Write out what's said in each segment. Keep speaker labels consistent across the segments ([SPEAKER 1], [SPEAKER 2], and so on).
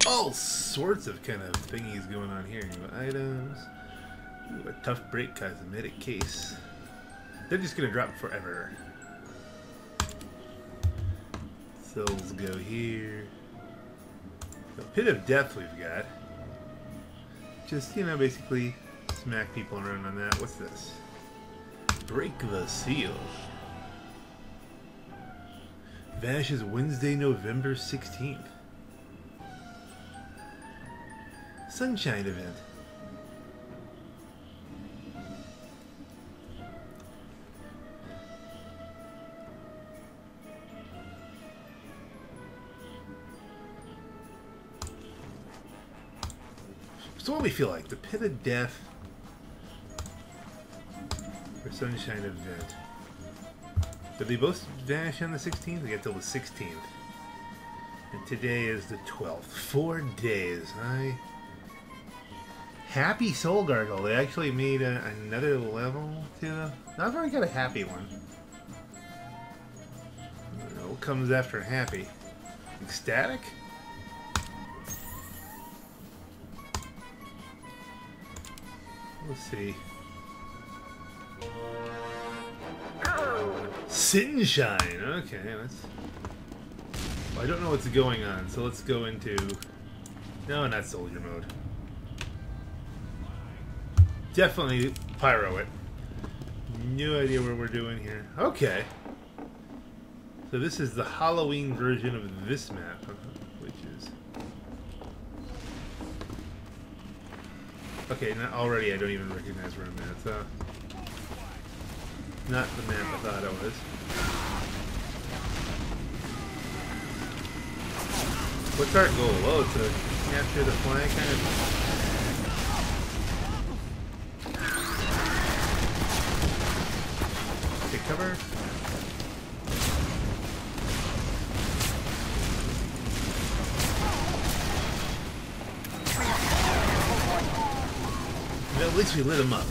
[SPEAKER 1] all sorts of kind of thingies going on here. Items. Ooh, a tough break cosmetic case. They're just gonna drop forever. Souls go here. The Pit of Death we've got. Just, you know, basically smack people around on that. What's this? Break the seal. Vash is Wednesday, November 16th. Sunshine event. So what do we feel like? The Pit of Death or Sunshine event? Did they both vanish on the 16th? We got till the 16th. And today is the 12th. 4 days. Happy Soul Gargle. They actually made another level to... I've already got a happy one. What comes after happy? Ecstatic? Let's see. Sunshine. Okay, let's... Well, I don't know what's going on, so let's go into... No, not soldier mode. Definitely pyro it. No idea what we're doing here. Okay. So this is the Halloween version of this map, which is... Okay, not already I don't even recognize where I'm at, so... Not the map I thought it was. What's our goal? Well, it's to capture the flag, kind of... Take cover. Well, at least we lit him up.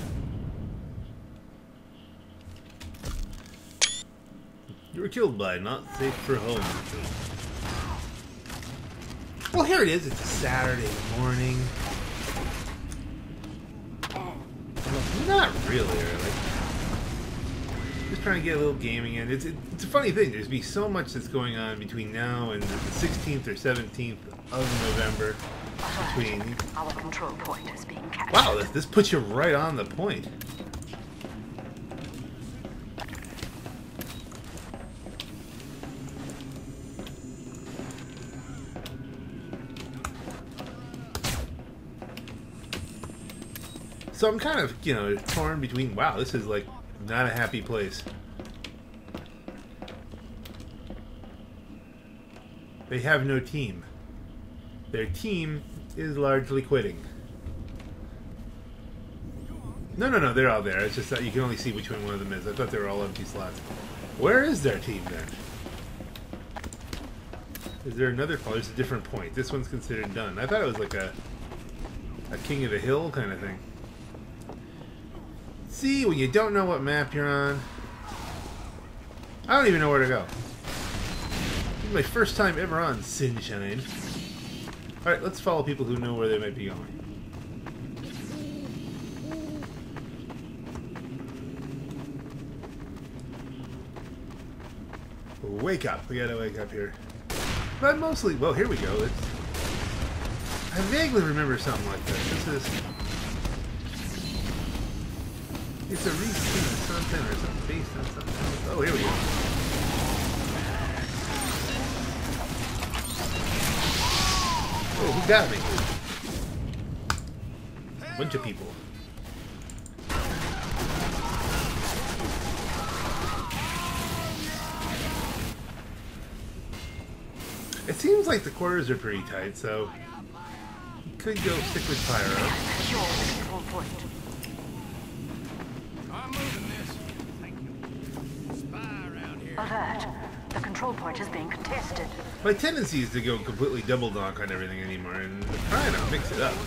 [SPEAKER 1] You were killed by not safe for home. Well, here it is. It's a Saturday morning. Well, not really. Just trying to get a little gaming in. It's a funny thing. There's be so much that's going on between now and the 16th or 17th of November. Between
[SPEAKER 2] our control point is being captured.
[SPEAKER 1] Wow, this puts you right on the point. So I'm kind of, you know, torn between, wow, this is like not a happy place. They have no team. Their team is largely quitting. No, they're all there. It's just that you can only see which one of them is. I thought they were all empty slots. Where is their team then? Is there another? Oh, there's a different point. This one's considered done. I thought it was like a King of the Hill kind of thing. See, when you don't know what map you're on, I don't even know where to go. This is my first time ever on Sunshine. Alright, let's follow people who know where they might be going. Wake up. We gotta wake up here. But mostly, well, here we go. I vaguely remember something like this. It's a reskin of something or something based on something else. Oh, here we go. Oh, who got me? A bunch of people. It seems like the quarters are pretty tight, so you could go stick with Pyro.
[SPEAKER 3] I'm moving this. Thank you. Spy around here.
[SPEAKER 2] Alert. The control point is being contested.
[SPEAKER 1] My tendency is to go completely double donk on everything anymore, and I'm trying to mix it up.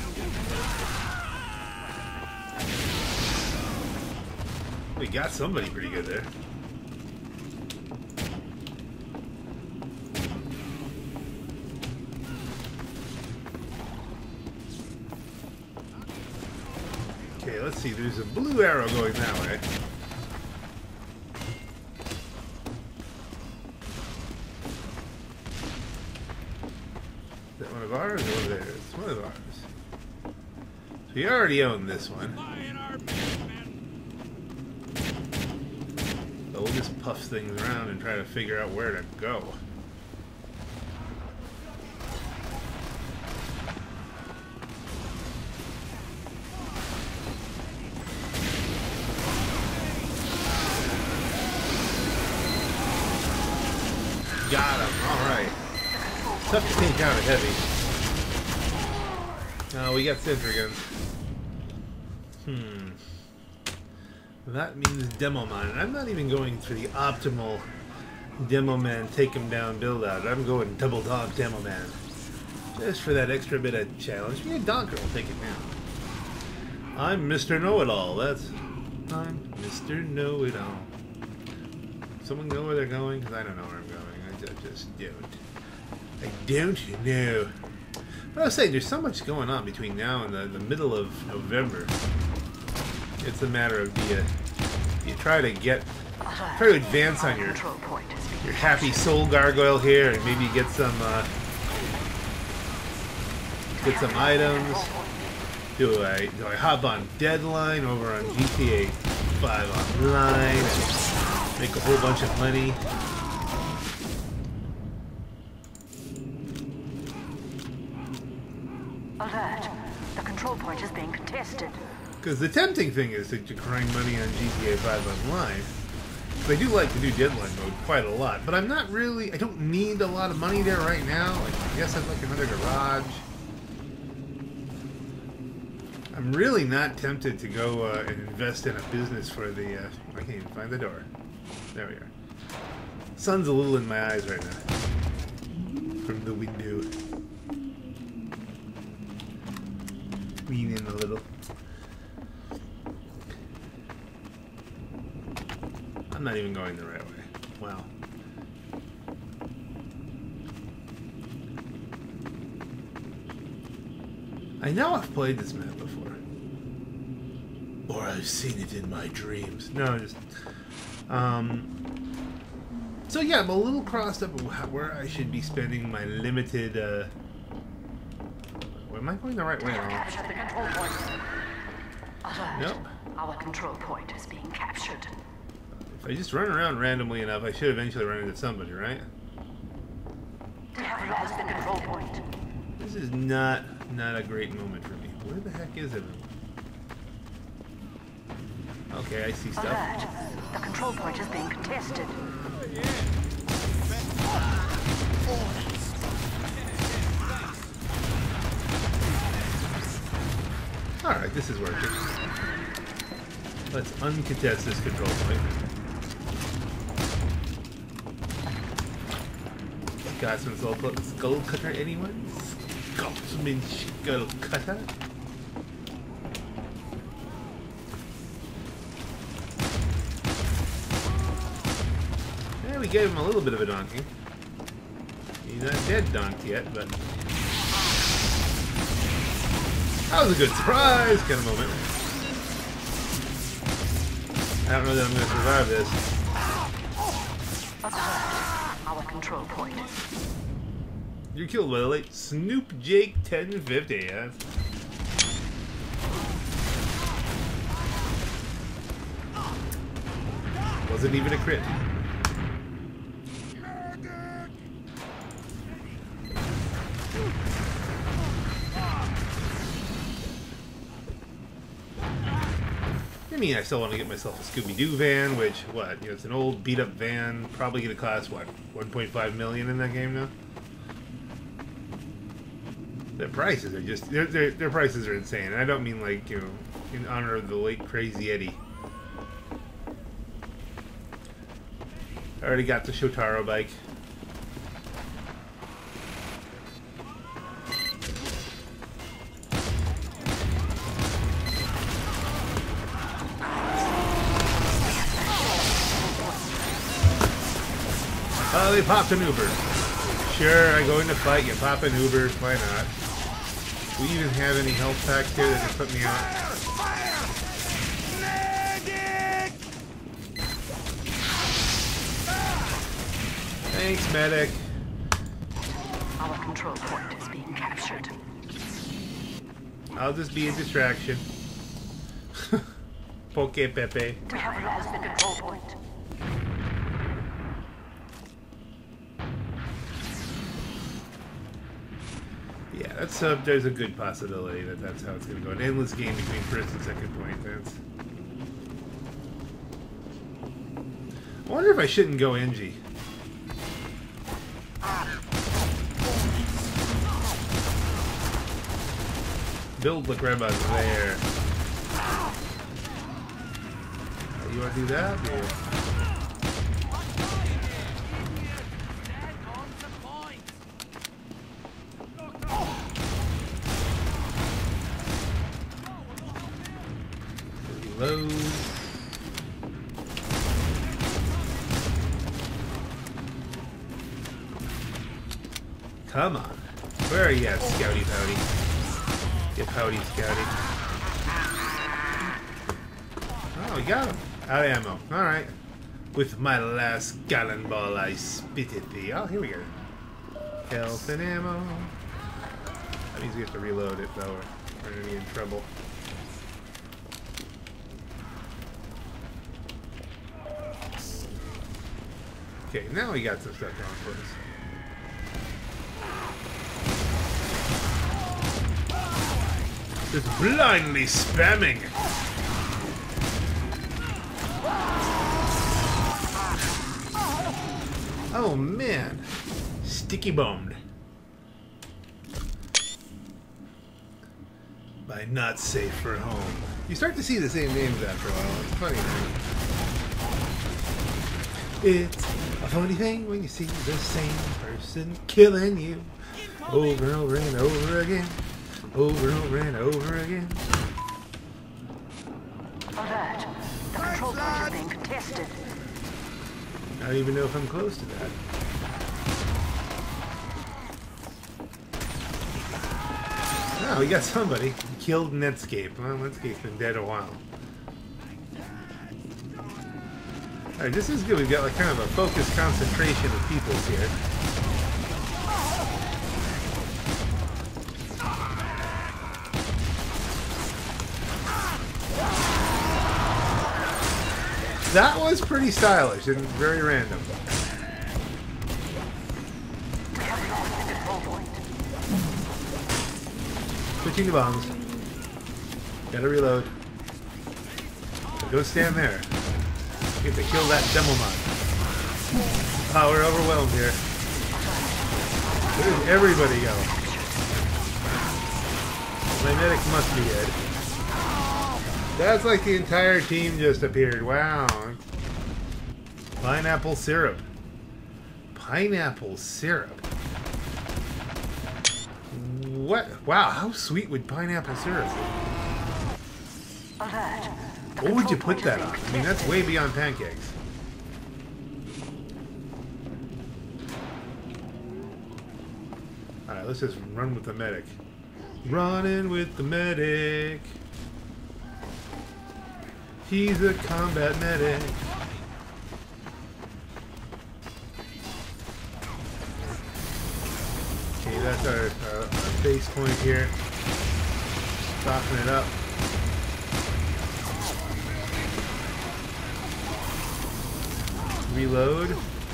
[SPEAKER 1] We got somebody pretty good there. Okay, let's see. There's a blue arrow going that way. Is that one of ours or over there? It's one of ours. So we already own this one. So we'll just puff things around and try to figure out where to go. Got him. Alright. Tough to take out a heavy. Oh, we got sentry guns. That means demo mine. And I'm not even going for the optimal demo man, take him down, build out. I'm going double dog demo man. Just for that extra bit of challenge. Me and Donker will take it down. I'm Mr. Know-It-All. I'm Mr. Know-It-All. Someone know where they're going? Because I don't know where I'm going. I just don't. I don't know. But I was saying, there's so much going on between now and the middle of November. It's a matter of do you try to advance on your happy soul gargoyle here and maybe get some items. Do I hop on Deadline over on GTA 5 Online and make a whole bunch of money?
[SPEAKER 2] Alert. The control point is being contested.
[SPEAKER 1] Because the tempting thing is to grind money on GTA 5 Online. I do like to do Deadline mode quite a lot, but I'm not really, I don't need a lot of money there right now. Like, I guess I'd like another garage. I'm really not tempted to go and invest in a business for the, I can't even find the door. There we are. Sun's a little in my eyes right now. From the window. Lean in a little. I'm not even going the right way. Wow. I know I've played this map before. Or I've seen it in my dreams. No, just... So yeah, I'm a little crossed up where I should be spending my limited, Am I going the right way now?
[SPEAKER 2] Capture the control point. Alert.
[SPEAKER 1] Nope.
[SPEAKER 2] Our control point is being captured.
[SPEAKER 1] If I just run around randomly enough, I should eventually run into somebody, right?
[SPEAKER 2] We have lost the control point.
[SPEAKER 1] This is not a great moment for me. Where the heck is it? Okay, I see stuff.
[SPEAKER 2] Alert. The control point is being contested.
[SPEAKER 1] Alright, this is working. Let's uncontest this control point. Scotsman Skull Cutter, anyone? Scotsman Skull Cutter? Yeah, we gave him a little bit of a donkey. He's not dead donkey yet, but... That was a good surprise kind of moment. I don't know that I'm going to survive this.
[SPEAKER 2] Our control point.
[SPEAKER 1] You're killed by the late Snoop Jake 1050. Yeah. Wasn't even a crit. I mean, I still want to get myself a Scooby-Doo van, which, what, you know, it's an old beat-up van, probably going to cost, what, 1.5 million in that game now? Their prices are just, their prices are insane, and I don't mean, like, you know, in honor of the late Crazy Eddie. I already got the Shotaro bike. Oh, they popped an Uber. Sure, I go into fight, you pop an Uber, why not? Do we even have any health packs here that can put me out? Thanks, medic.
[SPEAKER 2] Our control point is being captured.
[SPEAKER 1] I'll just be a distraction. Poke Pepe.
[SPEAKER 2] We have lost the control point.
[SPEAKER 1] Yeah, that's there's a good possibility that that's how it's going to go. An endless game between first and second point. That's. I wonder if I shouldn't go NG. Build look right about there. You want to do that? Yeah. Reload. Come on. Where are you at, Scouty Pouty? Get Pouty, Scouty. Oh, we got him. Out of ammo. Alright. With my last gallon ball, I spit at thee. Oh, here we go. Health and ammo. That means we have to reload it, though. We're going to be in trouble. Okay, now we got some stuff going for us. Just blindly spamming. Oh man, sticky bombed. By not safe for home. You start to see the same names after a while. It's funny, man. It's a funny thing when you see the same person killing you over and over and over again. Over and over and over again.
[SPEAKER 2] Alert. The control point is being contested.
[SPEAKER 1] I don't even know if I'm close to that. Oh, we got somebody. He killed Netscape. Well, Netscape's been dead a while. Alright, this is good. We've got like kind of a focused concentration of peoples here. That was pretty stylish and very random. Switching to bombs. Gotta reload. Go stand there. Get to kill that Demomon. Oh, we're overwhelmed here. Where did everybody go? My medic must be dead. That's like the entire team just appeared. Wow. Pineapple syrup. Pineapple syrup. What? Wow, how sweet would pineapple syrup be?
[SPEAKER 2] Alert.
[SPEAKER 1] What would you put that on? I mean, that's way beyond pancakes. Alright, let's just run with the medic. Running with the medic. He's a combat medic. Okay, that's our base point here. Soften it up. Reload.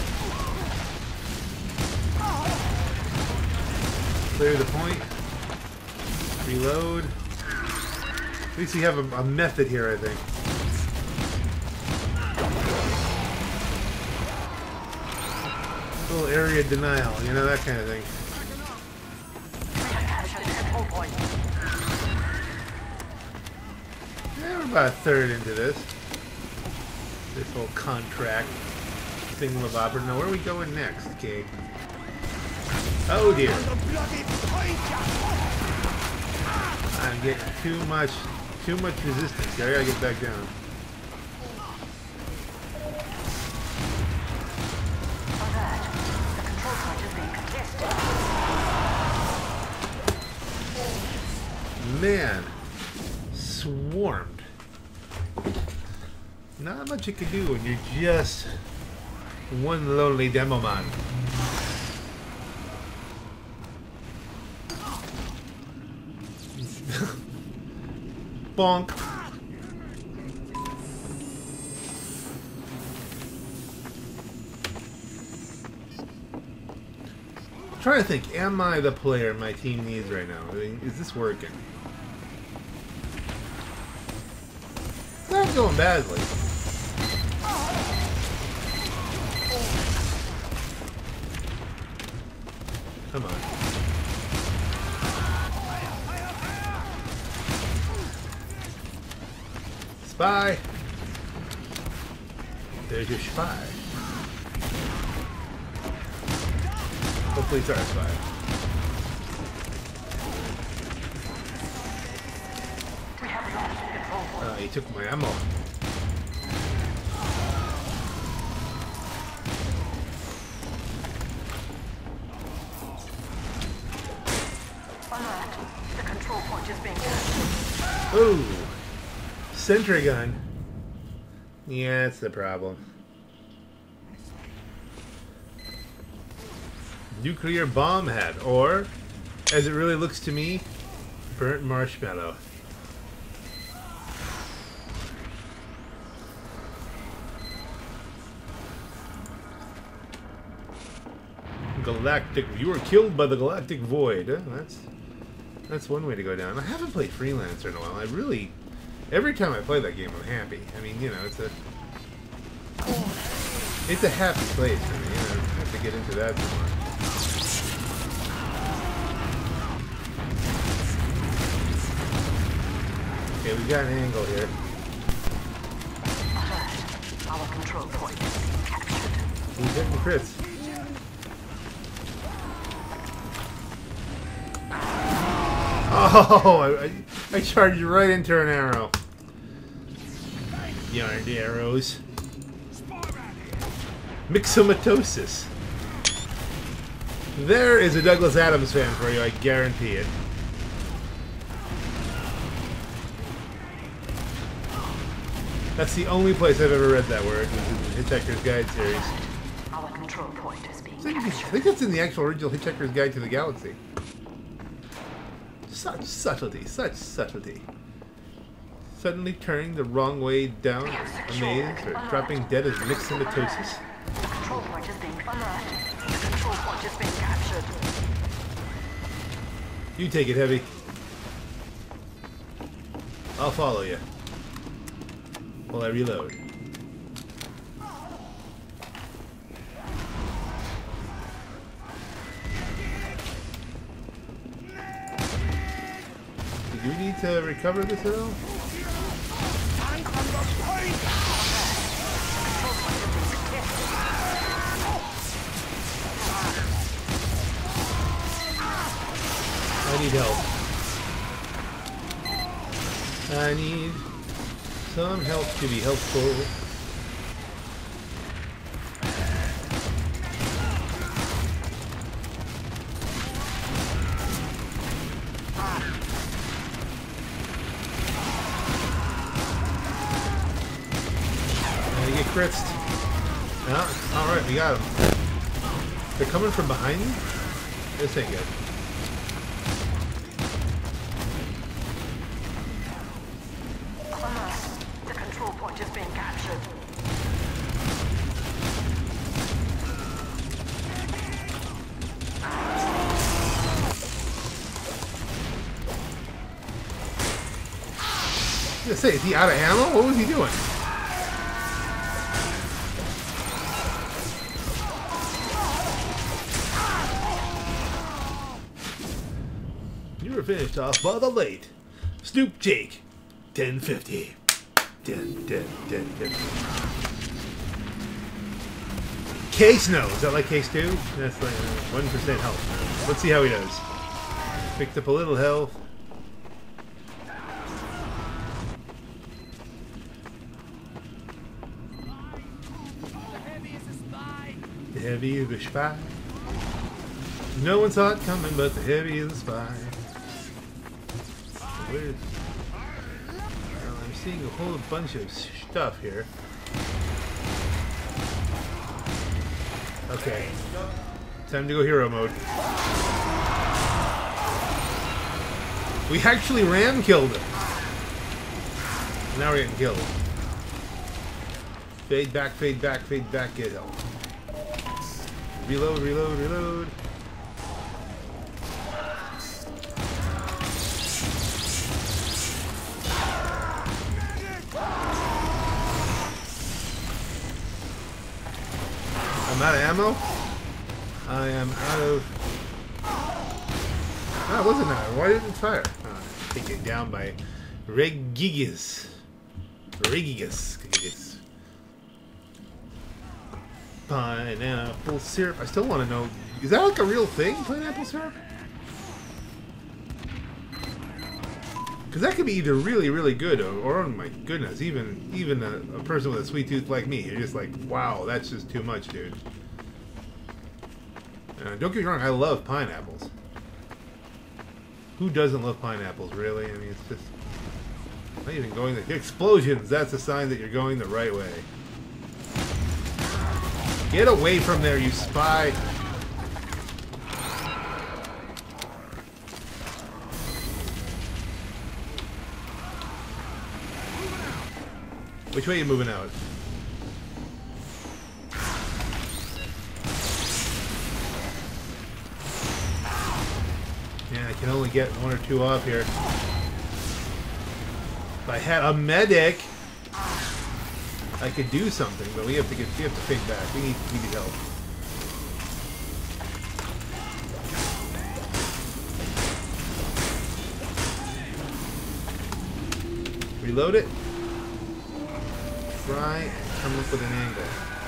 [SPEAKER 1] Clear the point. Reload. At least you have a method here, I think. A little area denial, you know, that kind of thing. Yeah, we're about a third into this. This whole contract thingamabobber. Now, where are we going next, okay? Oh dear. I'm getting too much resistance here. I gotta get back down. Man, swarmed. Not much you can do when you're just one lonely Demomon. Bonk. I'm trying to think, am I the player my team needs right now? I mean, is this working? It's not going badly. Come on. Spy! There's your spy. Hopefully it's our spy.
[SPEAKER 2] We have lost the control point.
[SPEAKER 1] He took my ammo.
[SPEAKER 2] Alert. The control point is being captured.
[SPEAKER 1] Ooh! Sentry gun. Yeah, that's the problem. Nuclear bomb hat, or, as it really looks to me, burnt marshmallow. Galactic. You were killed by the galactic void. That's one way to go down. I haven't played Freelancer in a while. I really, every time I play that game, I'm happy. I mean, you know, it's a happy place for me. You know, I have to get into that some more. Okay, we got an angle here.
[SPEAKER 2] Alert. Our control point is being captured.
[SPEAKER 1] Who's hitting crits? Oh, I charged right into an arrow. Yarned arrows. Myxomatosis. There is a Douglas Adams fan for you, I guarantee it. That's the only place I've ever read that word, was in the Hitchhiker's Guide series.
[SPEAKER 2] Our control point is being
[SPEAKER 1] I
[SPEAKER 2] captured.
[SPEAKER 1] think that's in the actual original Hitchhiker's Guide to the Galaxy. Such subtlety, such subtlety. Suddenly turning the wrong way down, amazed, or dropping dead as myxomatosis.
[SPEAKER 2] The control point is being alert. The control point is being captured.
[SPEAKER 1] You take it, Heavy. I'll follow you. While I reload. Do we need to recover this at all? I need help. I need some help to be helpful. Get critzed. Yeah, alright, we got them. They're coming from behind me? This ain't good.
[SPEAKER 2] The control point is being captured.
[SPEAKER 1] I was gonna say, is he out of ammo? What was he doing? You were finished off by the late Snoop Jake. 1050. 10. Case no. Is that like case 2? That's like 1% health. Let's see how he does. Picked up a little health. The heavy is a spy. No one saw it coming, but the heavy is a spy. Where's... Well, I'm seeing a whole bunch of stuff here. Okay. Time to go hero mode. We actually ram killed him. Now we're getting killed. Fade back, get help. Reload, reload, reload. I'm out of ammo. I am out of... Oh, it wasn't out. Why didn't it fire? Taken down by Regigigas. Regigigas. Pineapple syrup. I still want to know, is that like a real thing, pineapple syrup? Because that could be either really, really good or oh my goodness, even a person with a sweet tooth like me, you're just like, wow, that's just too much, dude. Don't get me wrong, I love pineapples. Who doesn't love pineapples, really? I mean, it's just... not even going the... Explosions! That's a sign that you're going the right way. Get away from there, you spy! Which way are you moving out? Yeah, I can only get one or two off here. If I had a medic, I could do something, but we have to fade back. We need help. Reload it. Try and come up with an angle.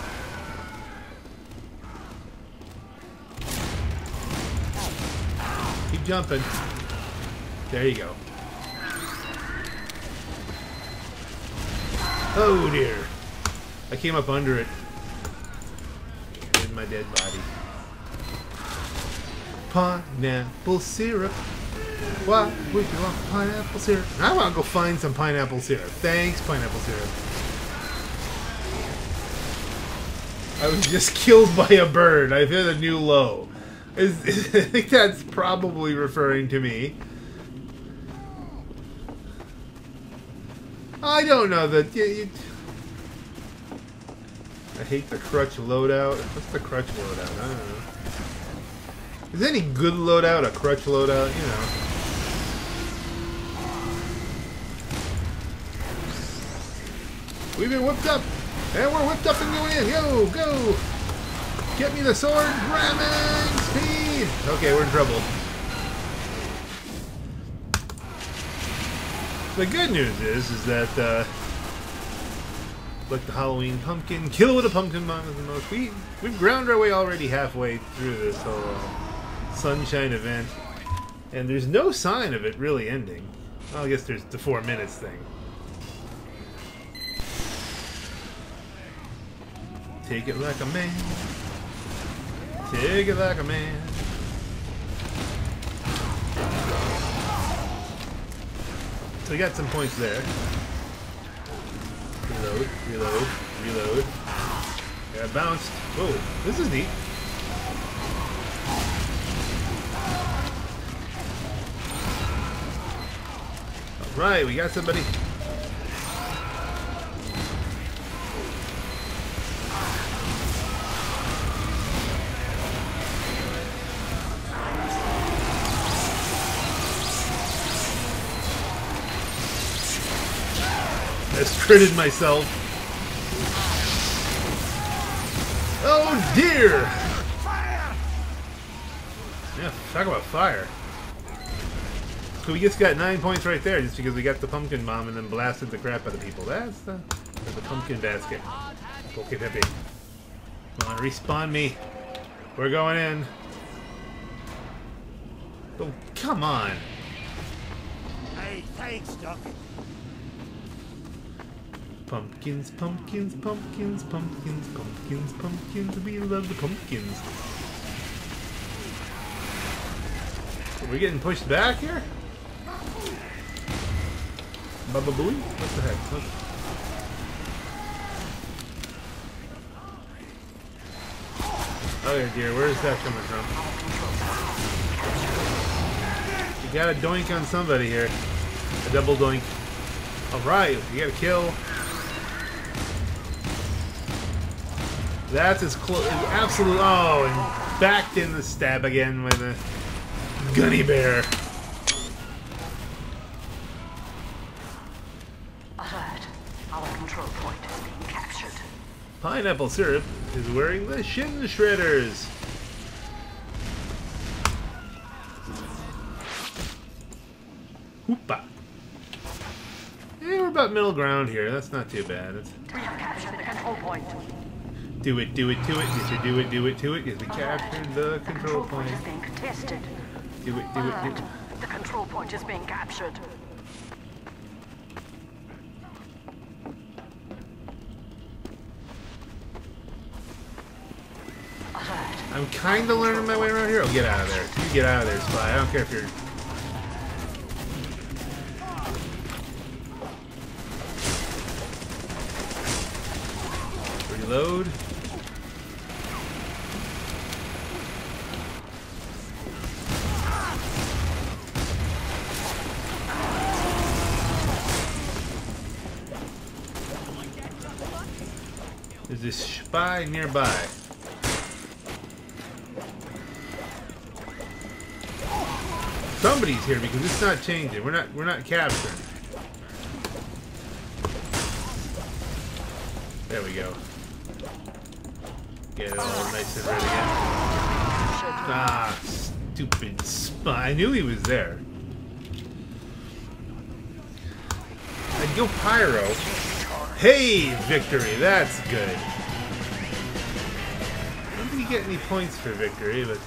[SPEAKER 1] Keep jumping. There you go. Oh dear. I came up under it. In my dead body. Pineapple syrup. Why would you want pineapple syrup? I want to go find some pineapple syrup. Thanks, pineapple syrup. I was just killed by a bird. I've hit a new low. I think that's probably referring to me. I don't know that. I hate the crutch loadout. What's the crutch loadout? I don't know. Is any good loadout a crutch loadout? You know. We've been whipped up. And we're whipped up and going in. Yo, go! Get me the sword. Ramming speed. Okay, we're in trouble. The good news is that like the Halloween pumpkin, kill with a pumpkin bomb is the most. We've ground our way already halfway through this whole sunshine event, and there's no sign of it really ending. Well, I guess there's the 4 minutes thing. Take it like a man. Take it like a man. So we got some points there. Reload, reload, reload. Yeah, bounced. Whoa, this is neat. Alright, we got somebody. I critted myself. Oh dear! Yeah, talk about fire. So we just got 9 points right there just because we got the pumpkin bomb and then blasted the crap out of people. That's the pumpkin basket. Poke Pepe. Come on, respawn me. We're going in. Oh, come on.
[SPEAKER 3] Hey, thanks, Doc.
[SPEAKER 1] Pumpkins, pumpkins, pumpkins, pumpkins, pumpkins, pumpkins. We love the pumpkins. Are we getting pushed back here? Baba Booey? What the heck? Oh dear, where is that coming from? You got a doink on somebody here. A double doink. Alright, you got a kill. That's as close. Absolute. Oh, and backed in the stab again with a gunny bear.
[SPEAKER 2] Alert. Our control point is being captured.
[SPEAKER 1] Pineapple Syrup is wearing the shin shredders. Hoopa. Yeah, we're about middle ground here. That's not too bad.
[SPEAKER 2] We have captured the control point.
[SPEAKER 1] Do it to it. Yes, you do it to it. Yes, we captured the control point.
[SPEAKER 2] is being contested.
[SPEAKER 1] Do it.
[SPEAKER 2] Alert. The control point is being captured. Alert.
[SPEAKER 1] I'm kind of learning my way around here. Oh, get out of there. You get out of there, Spy. I don't care if you're... Reload. There's this spy nearby. Somebody's here because it's not changing. We're not capturing. There we go. Get it all nice and red again. Ah, stupid spy. I knew he was there. I'd go Pyro. Hey, victory. That's good. I don't think you get any points for victory, but...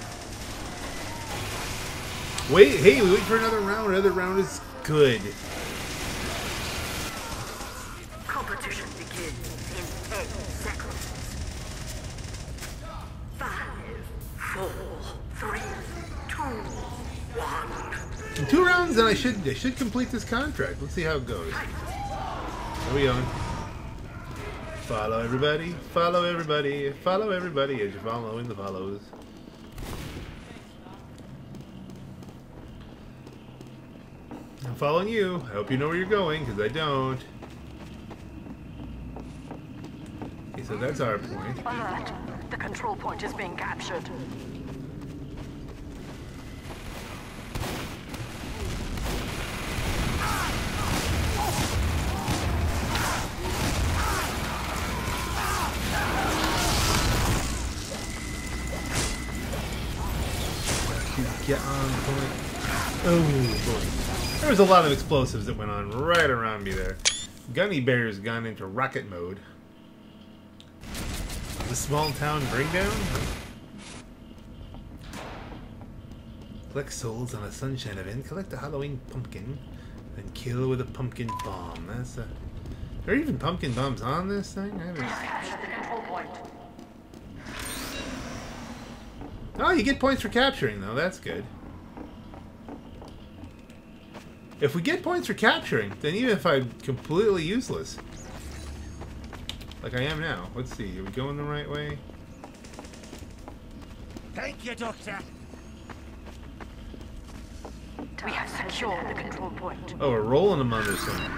[SPEAKER 1] Wait, hey, we wait for another round. Another round is good.
[SPEAKER 2] Competition begins in 10 seconds. 5, 4, 3, 2, 1.
[SPEAKER 1] In 2 rounds, then I should complete this contract. Let's see how it goes. Where are we going? Follow everybody. Follow everybody. Follow everybody as you're following the follows. I'm following you. I hope you know where you're going, because I don't. Okay, so that's our point.
[SPEAKER 2] Alert. The control point is being captured.
[SPEAKER 1] Get on point. Oh, boy. There was a lot of explosives that went on right around me there. Gunny Bear's gone into rocket mode. The small town bringdown? Collect souls on a sunshine event. Collect a Halloween pumpkin. Then kill with a pumpkin bomb. That's a... Are there even pumpkin bombs on this thing? I haven't...
[SPEAKER 2] Capture the control point.
[SPEAKER 1] Oh, you get points for capturing, though. That's good. If we get points for capturing, then even if I'm completely useless, like I am now, let's see, are we going the right way?
[SPEAKER 3] Thank you, Doctor.
[SPEAKER 2] We have secured the control point.
[SPEAKER 1] Oh, we're rolling them on this one.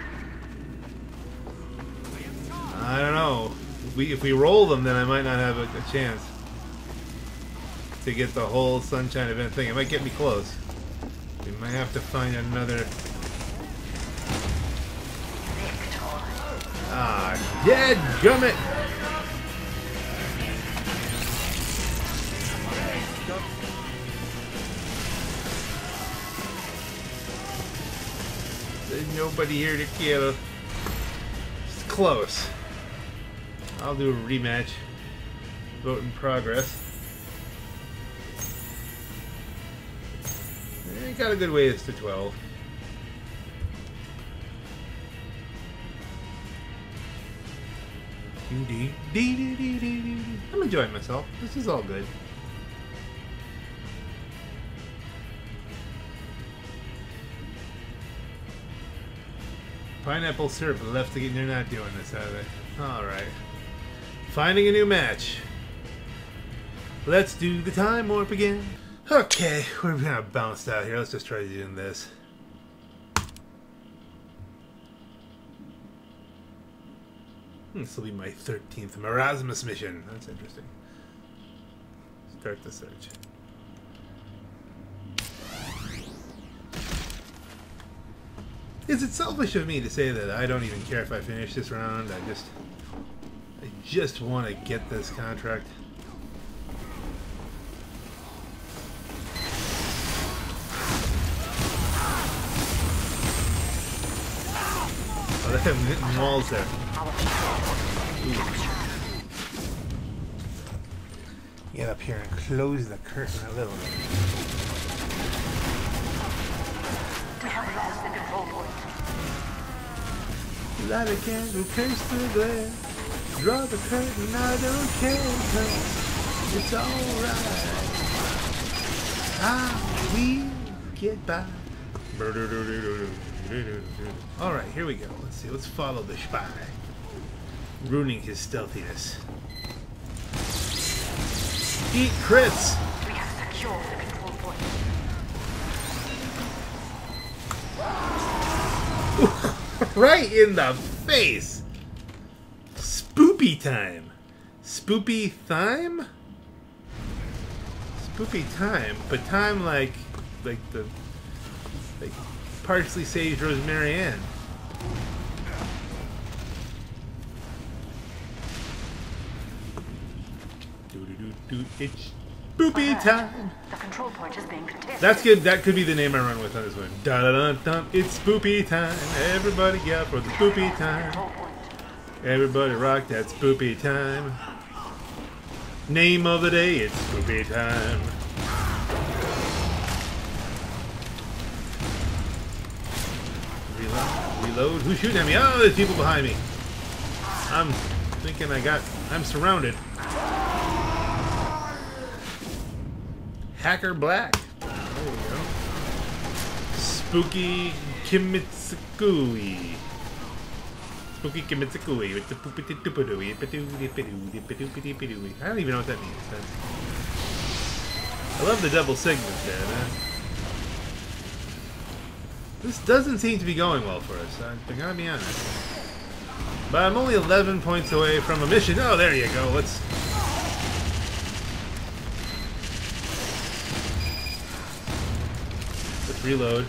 [SPEAKER 1] I don't know. If we roll them, then I might not have a chance to get the whole sunshine event thing. It might get me close. We might have to find another... Ah, dead gummit! There's nobody here to kill. It's close. I'll do a rematch. Vote in progress. Got a good ways to 12. I'm enjoying myself. This is all good. Pineapple Syrup left to get. They're not doing this, are they? Alright. Finding a new match. Let's do the time warp again. Okay, we're gonna bounce out here. Let's just try doing this. This will be my 13th Marasmus mission. That's interesting. Start the search. Is it selfish of me to say that I don't even care if I finish this round? I just want to get this contract. Oh, they have hitting walls there. Ooh. Get up here and close the curtain a little bit.
[SPEAKER 2] We have lost the control point.
[SPEAKER 1] Light a candle, curse the glare. Draw the curtain, I don't care, 'cause it's alright. We get by. Alright, here we go. Let's see, let's follow the spy. Ruining his stealthiness. Eat crits!
[SPEAKER 2] We have secured the control point.
[SPEAKER 1] Right in the face! Spoopy time! Spoopy time? Spoopy time, but time like parsley, sage, rosemary, Ann. It's spoopy time!
[SPEAKER 2] The control point is being contested.
[SPEAKER 1] That's good. That could be the name I run with on this one. Da da da da. It's spoopy time. Everybody get up for the spoopy time.
[SPEAKER 2] Control point.
[SPEAKER 1] Everybody rock that spoopy time. Name of the day, it's spoopy time. Reload. Reload. Who's shooting at me? Oh, there's people behind me. I'm thinking I'm surrounded. Hacker Black. There we go. Spooky Kimitsukui. Spooky Kimitsukui with the poopity-doopity-dooey. I don't even know what that means. I love the double segments there, man. This doesn't seem to be going well for us. I gotta be honest. But I'm only 11 points away from a mission. Oh, there you go. Let's reload.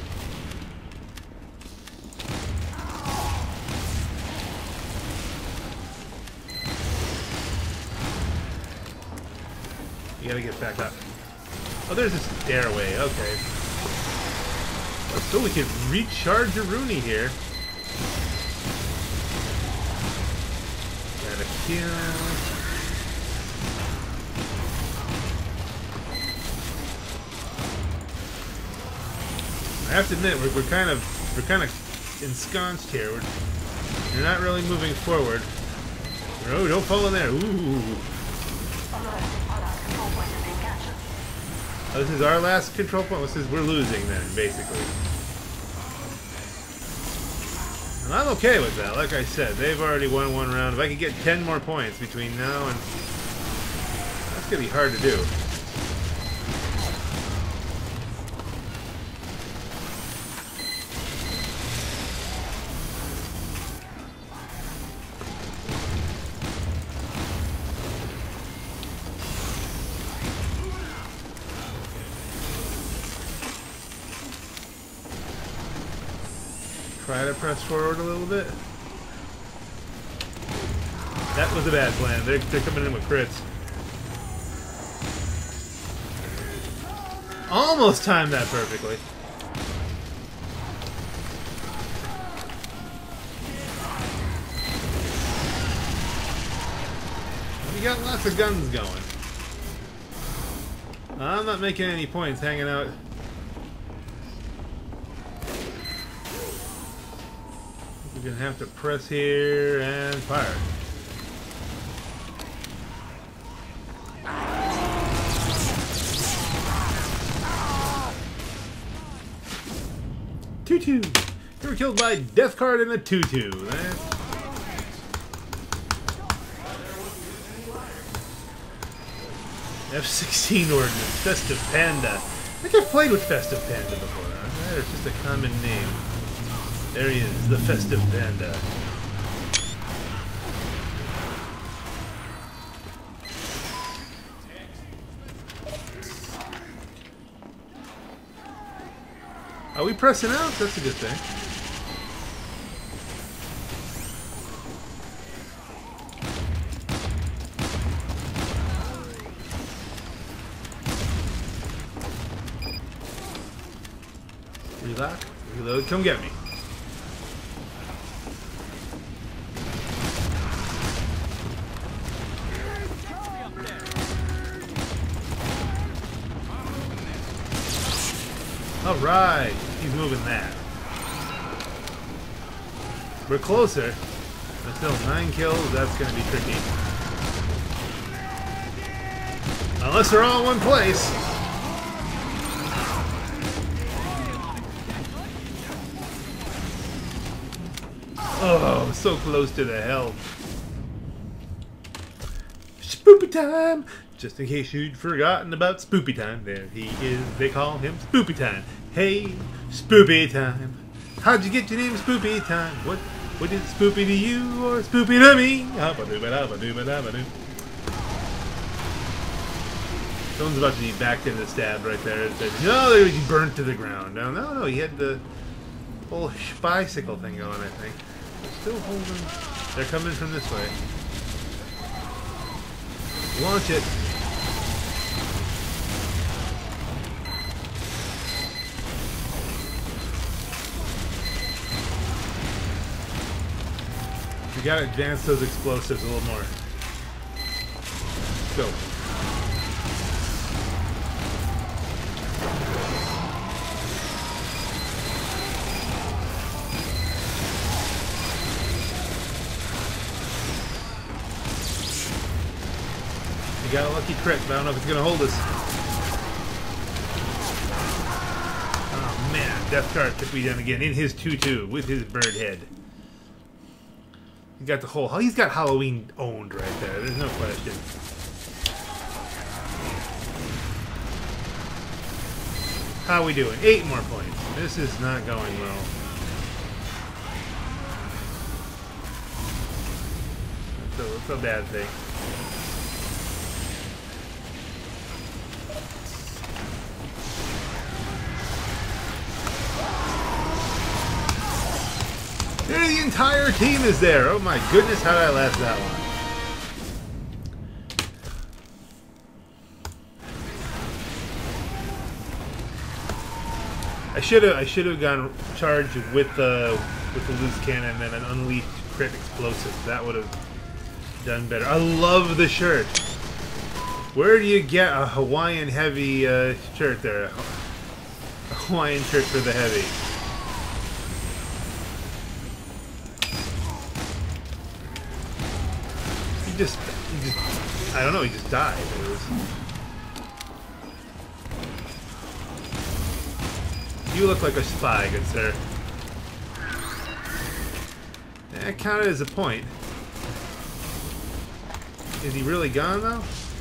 [SPEAKER 1] You gotta get back up. Oh, there's this stairway. Okay. So we can recharge a Rooney here. Gotta kill. I have to admit, we're kind of ensconced here. We're not really moving forward. No, don't fall in there. Ooh. Oh, this is our last control point. This is we're losing then, basically. And I'm okay with that. Like I said, they've already won one round. If I could get 10 more points between now and that's gonna be hard to do. Try to press forward a little bit. That was a bad plan. They're coming in with crits. Almost timed that perfectly. We got lots of guns going. I'm not making any points hanging out. We're gonna have to press here and fire. Tutu! You were killed by Death Card and a Tutu. F-16 ordnance, Festive Panda. I think I've played with Festive Panda before. Huh? It's just a common name. There he is, the Festive Panda. Are we pressing out? That's a good thing. Relock, reload, come get me. Alright, he's moving that. We're closer, but still 9 kills, that's gonna be tricky. Unless they're all in one place. Oh, so close to the hell. Spoopy time! Just in case you'd forgotten about Spoopy time, there he is. They call him Spoopy time. Hey, Spoopy time. How'd you get your name, Spoopy time? What did Spoopy to you or Spoopy to me? Someone's about to be backed into the stab right there. No, they would be burnt to the ground. No, he had the whole bicycle thing going, I think. Still holding. They're coming from this way. Launch it. We gotta advance those explosives a little more. Let's go. We got a lucky crit, but I don't know if it's gonna hold us. Oh man, Death Card took me down again in his 2-2 with his bird head. He got the whole. He's got Halloween owned right there. There's no question. How are we doing? 8 more points. This is not going well. That's a bad thing. The entire team is there. Oh my goodness, how did I last that long? I should have gone charged with the loose cannon and an unleashed crit explosive. That would have done better. I love the shirt. Where do you get a Hawaiian heavy shirt there? A Hawaiian shirt for the heavy. He just, I don't know, he just died. You look like a spy, good sir. That counted as a point. Is he really gone, though?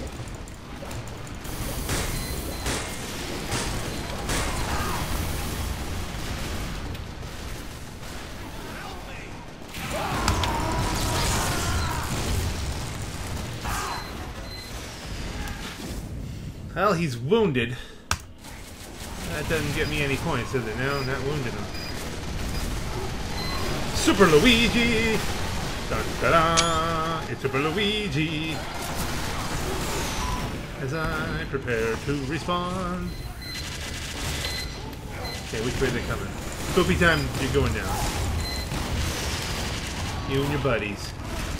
[SPEAKER 1] Well, he's wounded. That doesn't get me any points, does it? No, not wounded him. Super Luigi! Dun, da, da. It's Super Luigi! As I prepare to respawn. Okay, which way are they coming? Spoopy time, you're going down. You and your buddies.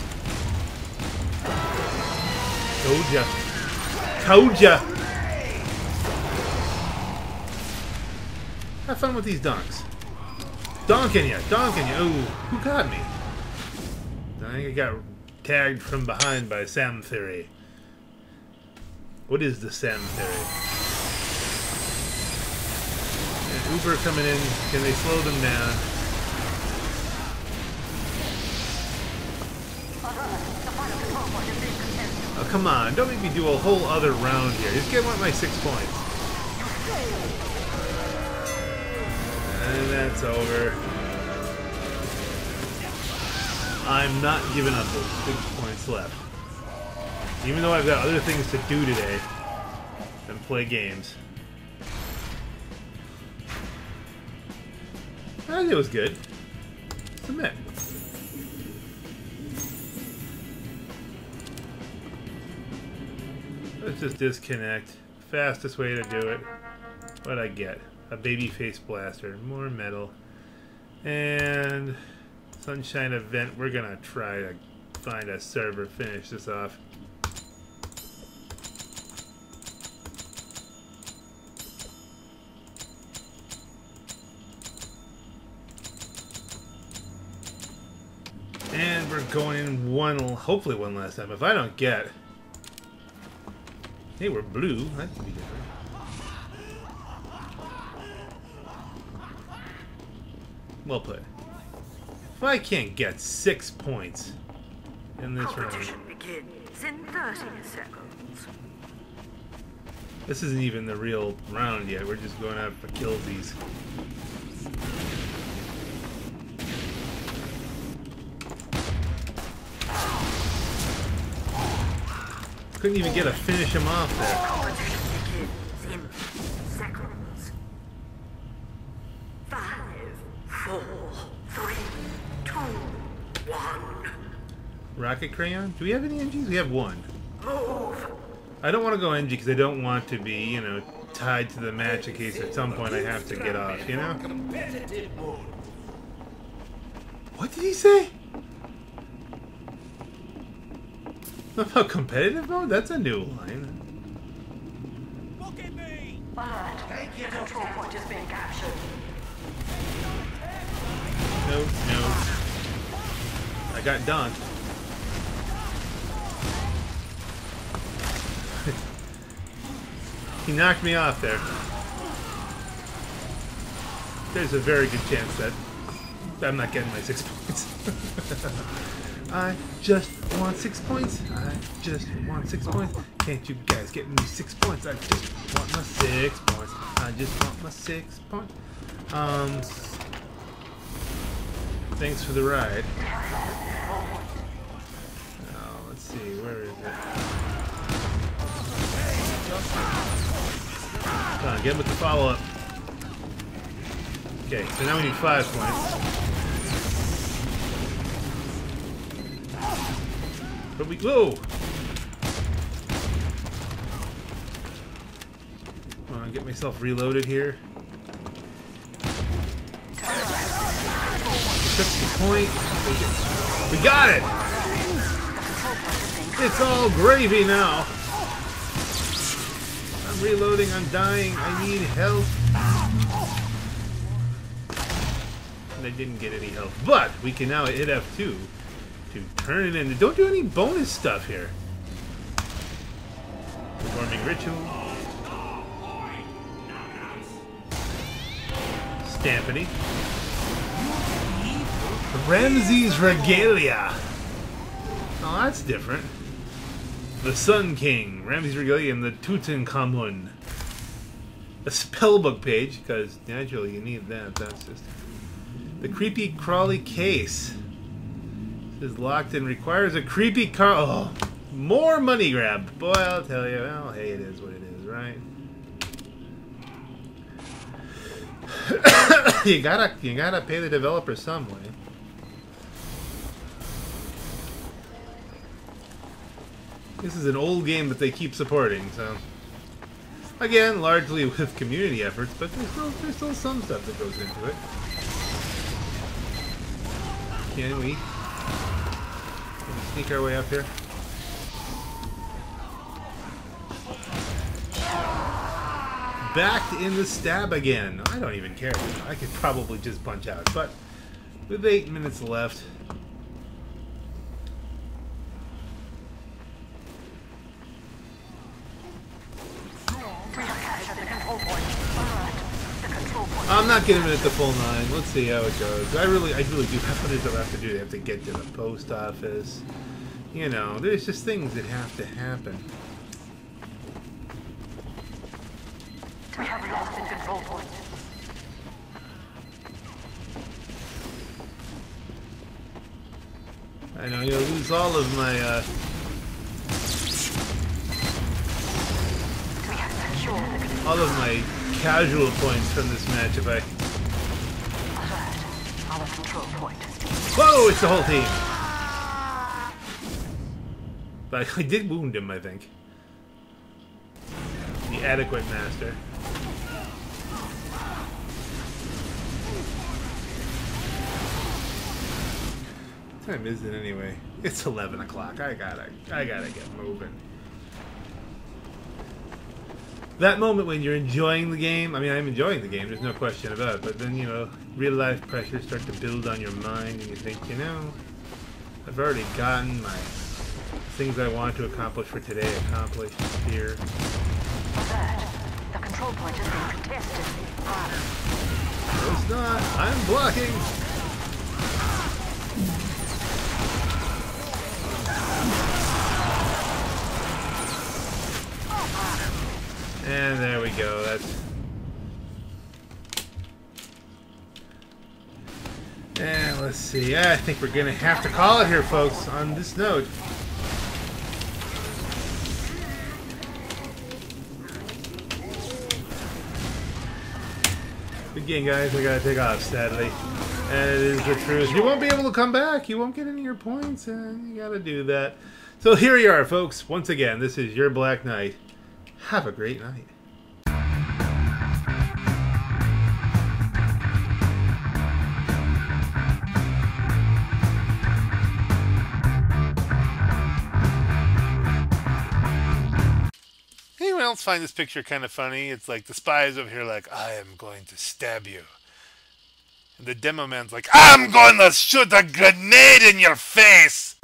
[SPEAKER 1] Told ya. Told ya! Have fun with these donks. Donking ya! Donking ya! Ooh, who got me? I think I got tagged from behind by Sam Theory. What is the Sam Theory? And Uber coming in. Can they slow them down? Oh, come on. Don't make me do a whole other round here. Just get one of my 6 points. And that's over. I'm not giving up those 6 points left. Even though I've got other things to do today than play games. I think it was good. Submit. Let's just disconnect. Fastest way to do it. What'd I get? A babyface blaster. More metal. And sunshine event. We're gonna try to find a server. Finish this off. And we're going in hopefully one last time. If I don't get... Hey, we're blue. That could be different. Well put. If I can't get 6 points in this round...
[SPEAKER 2] Competition begins in 30 seconds.
[SPEAKER 1] This isn't even the real round yet. We're just going out for killsies. Couldn't even get a finish him off there.
[SPEAKER 2] Competition begins in seconds. 5, 4, 3, 2, 1.
[SPEAKER 1] Rocket Crayon? Do we have any NGs? We have one.
[SPEAKER 2] Move.
[SPEAKER 1] I don't want to go NG because I don't want to be, you know, tied to the match in case at some point I have to get off, you know? What did he say? About competitive mode? That's a new line.
[SPEAKER 3] Look at me!
[SPEAKER 2] Alert. The control point has been captured.
[SPEAKER 1] No, no. I got dunked. He knocked me off there. There's a very good chance that I'm not getting my 6 points. I just want 6 points. I just want 6 points. Can't you guys get me 6 points? I just want my 6 points. I just want my 6 points. Thanks for the ride. Oh, let's see, where is it? Come on, get him with the follow-up. Okay, so now we need 5 points. But we whoa! Come on, get myself reloaded here. Took the point. We got it! It's all gravy now. I'm reloading, I'm dying, I need help. And I didn't get any help. But we can now hit F2 to turn it into. Don't do any bonus stuff here. Performing ritual. Stampity. Ramses Regalia. Oh, that's different. The Sun King, Ramses Regalia, and the Tutankhamun. A spellbook page, because naturally you need that. That's just the creepy crawly case. This is locked and requires a creepy car. Oh, more money grab. Boy, I'll tell you. Well, hey, it is what it is, right? you gotta pay the developer some way. This is an old game that they keep supporting, so again, largely with community efforts, but there's still some stuff that goes into it. Can we sneak our way up here? Backed in the stab again. I don't even care. I could probably just punch out, but with 8 minutes left. I'm not getting it at the full 9. Let's see how it goes. I really do have what it is I have to do. I have to get to the post office. You know, there's just things that have to happen.
[SPEAKER 2] We have lost the control point.
[SPEAKER 1] I know, you'll lose all of my,
[SPEAKER 2] We have secured the control.
[SPEAKER 1] all of my casual points from this match if I...
[SPEAKER 2] Alert. our control point.
[SPEAKER 1] Whoa, it's the whole team. But I did wound him, I think. The adequate master. What time is it anyway? It's 11 o'clock. I gotta get moving. That moment when you're enjoying the game, I mean, I'm enjoying the game, there's no question about it, but then, you know, real life pressures start to build on your mind, and you think, you know, I've already gotten my things I want to accomplish for today accomplished here.
[SPEAKER 2] Alert. The control point is being contested.
[SPEAKER 1] No, it's not. I'm blocking. And there we go. That's. And let's see. I think we're gonna have to call it here, folks. On this note. Again, guys, I gotta take off, sadly. And it is the truth. You won't be able to come back. You won't get any of your points, and you gotta do that. So here you are, folks. Once again, this is your Black Knight. Have a great night. Anyone else find this picture kind of funny? It's like the spies over here like, I am going to stab you. And the demo man's like, I'm going to shoot a grenade in your face.